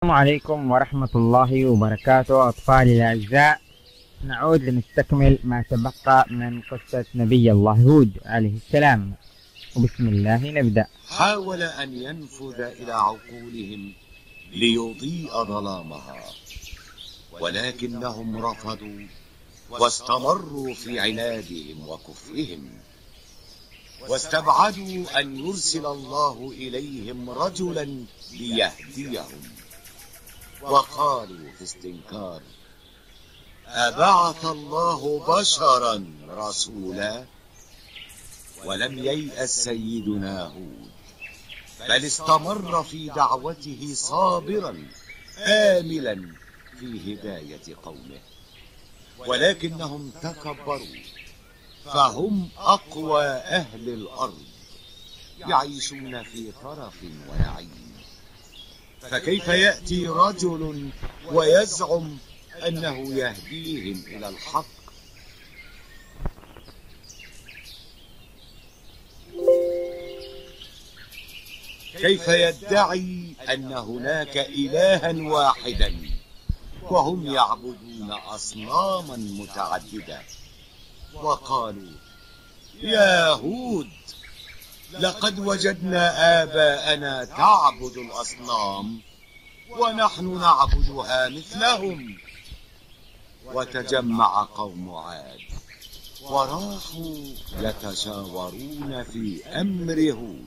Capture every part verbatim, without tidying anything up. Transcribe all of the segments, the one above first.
السلام عليكم ورحمة الله وبركاته. أطفالي الأعزاء، نعود لنستكمل ما تبقى من قصة نبي الله هود عليه السلام، وبسم الله نبدأ. حاول أن ينفذ إلى عقولهم ليضيء ظلامها، ولكنهم رفضوا واستمروا في عنادهم وكفرهم، واستبعدوا أن يرسل الله إليهم رجلا ليهديهم، وقالوا في استنكار: أبعث الله بشرا رسولا؟ ولم ييأس سيدنا هود، بل استمر في دعوته صابرا آملا في هداية قومه، ولكنهم تكبروا، فهم أقوى أهل الأرض، يعيشون في ترف ونعيم، فكيف يأتي رجل ويزعم أنه يهديهم إلى الحق؟ كيف يدعي أن هناك إلها واحدا وهم يعبدون أصناما متعددة؟ وقالوا: يا هود، لقد وجدنا آباءنا تعبد الأصنام ونحن نعبدها مثلهم. وتجمع قوم عاد وراحوا يتشاورون في أمر هود.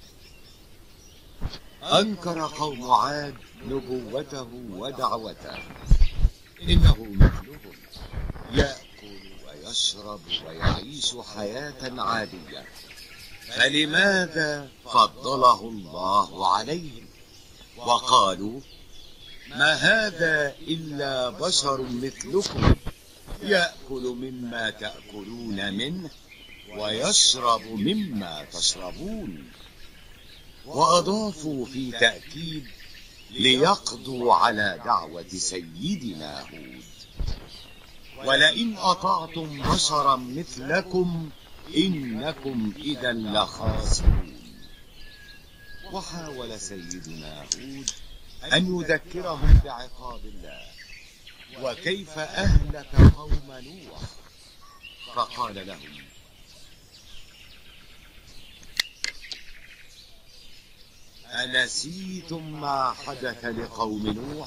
أنكر قوم عاد نبوته ودعوته، إنه مثلهم يأكل ويشرب ويعيش حياة عادية، فلماذا فضله الله عليهم؟ وقالوا: ما هذا إلا بشر مثلكم، يأكل مما تأكلون منه ويشرب مما تشربون. وأضافوا في تأكيد ليقضوا على دعوة سيدنا هود: ولئن أطعتم بشرا مثلكم إنكم إذا لخاسرون. وحاول سيدنا هود أن يذكرهم بعقاب الله وكيف أهلك قوم نوح، فقال لهم: أنسيتم ما حدث لقوم نوح؟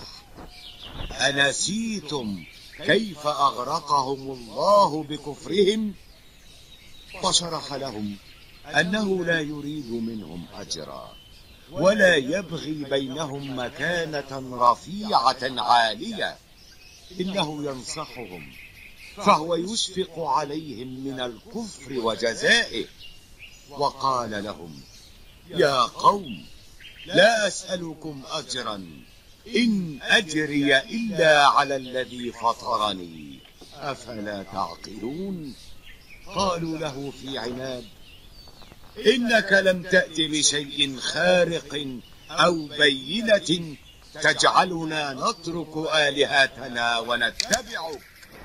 أنسيتم كيف أغرقهم الله بكفرهم؟ وشرح لهم أنه لا يريد منهم أجرا، ولا يبغي بينهم مكانة رفيعة عالية، إنه ينصحهم، فهو يشفق عليهم من الكفر وجزائه. وقال لهم: يا قوم، لا أسألكم أجرا، إن أجري إلا على الذي فطرني، أفلا تعقلون؟ قالوا له في عناد: إنك لم تأت بشيء خارق أو بينة تجعلنا نترك آلهتنا ونتبعك.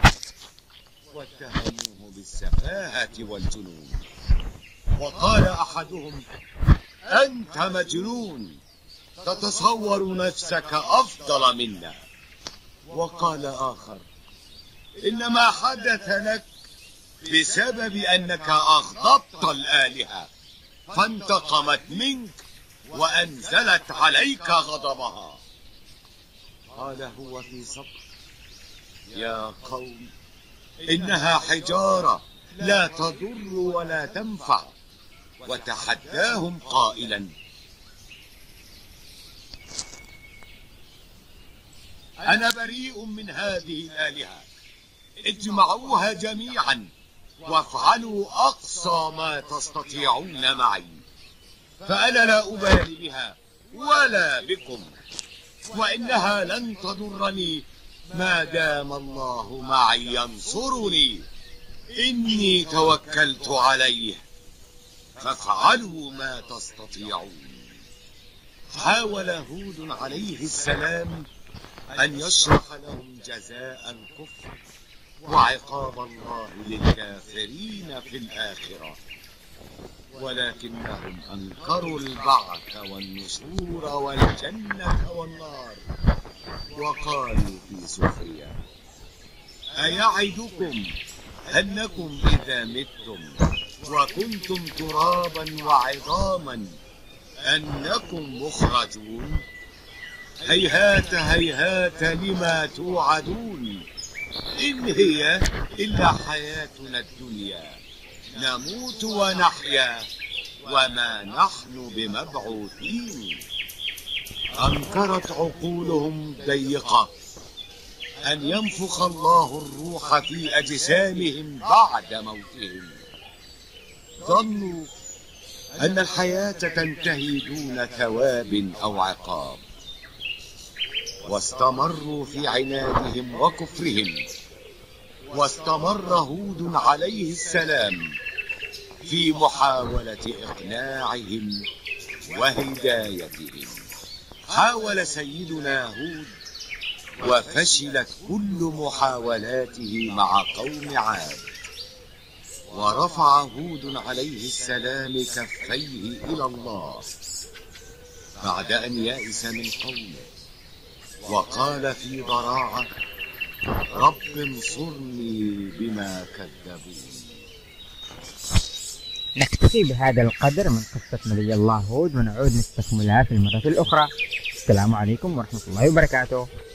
واتهموه بالسفاهة والجنون، وقال أحدهم: أنت مجنون، تتصور نفسك أفضل منا. وقال آخر: إنما حدث لك بسبب أنك أغضبت الآلهة فانتقمت منك وأنزلت عليك غضبها. قال هو في صبر: يا قوم، إنها حجارة لا تضر ولا تنفع. وتحداهم قائلا: أنا بريء من هذه الآلهة، اجمعوها جميعا وافعلوا أقصى ما تستطيعون معي، فأنا لا أبالي بها ولا بكم، وإنها لن تضرني ما دام الله معي ينصرني، إني توكلت عليه، فافعلوا ما تستطيعون. حاول هود عليه السلام أن يشرح لهم جزاء الكفر وعقاب الله للكافرين في الآخرة، ولكنهم أنكروا البعث والنشور والجنة والنار وقالوا في سخرية: أيعدكم أنكم إذا متم وكنتم ترابا وعظاما أنكم مخرجون؟ هيهات هيهات لما توعدون، إن هي إلا حياتنا الدنيا نموت ونحيا وما نحن بمبعوثين. أنكرت عقولهم ضيقة أن ينفخ الله الروح في أجسامهم بعد موتهم. ظنوا أن الحياة تنتهي دون ثواب أو عقاب، واستمروا في عنادهم وكفرهم. واستمر هود عليه السلام في محاولة إقناعهم وهدايتهم. حاول سيدنا هود وفشلت كل محاولاته مع قوم عاد. ورفع هود عليه السلام كفيه إلى الله بعد أن يأس من قومه، وقال في ضراعة: رب انصرني بما كذبون. نكتفي بهذا القدر من قصة نبي الله هود، ونعود نستكملها في المرة الأخرى. السلام عليكم ورحمة الله وبركاته.